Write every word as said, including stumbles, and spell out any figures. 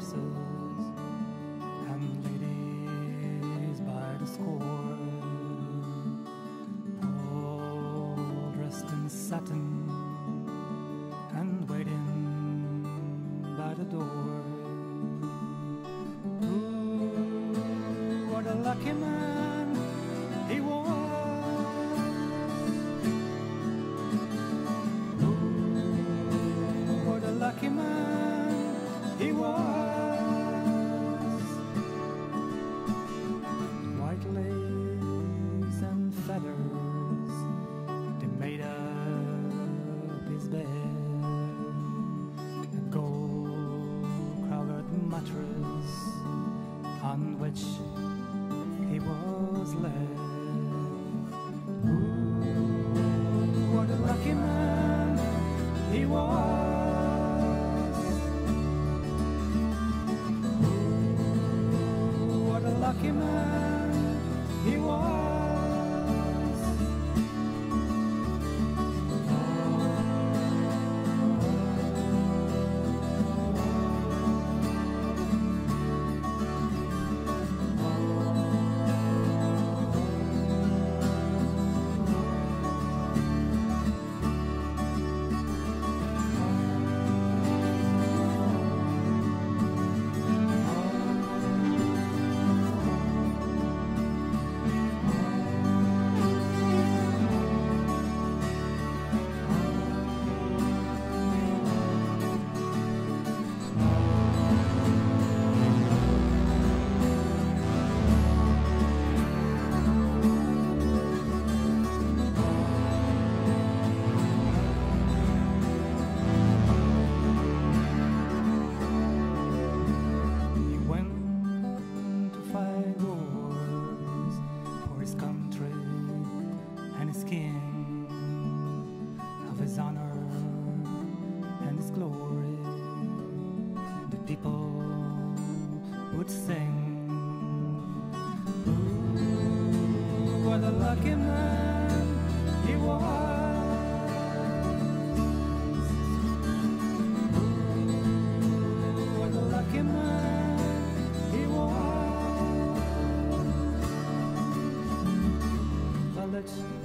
horses and ladies by the score, all dressed in satin and waiting by the door. Ooh, what a lucky man he was. Ooh, what a lucky man he was. White lace and feathers, they made up his bed. A gold-covered mattress on which he was led. Ooh, what a lucky man he was. Ooh, what a lucky man he was. Of his honor and his glory, the people would sing. Ooh, what a lucky man he was. Ooh, what a lucky man he was. Well, let's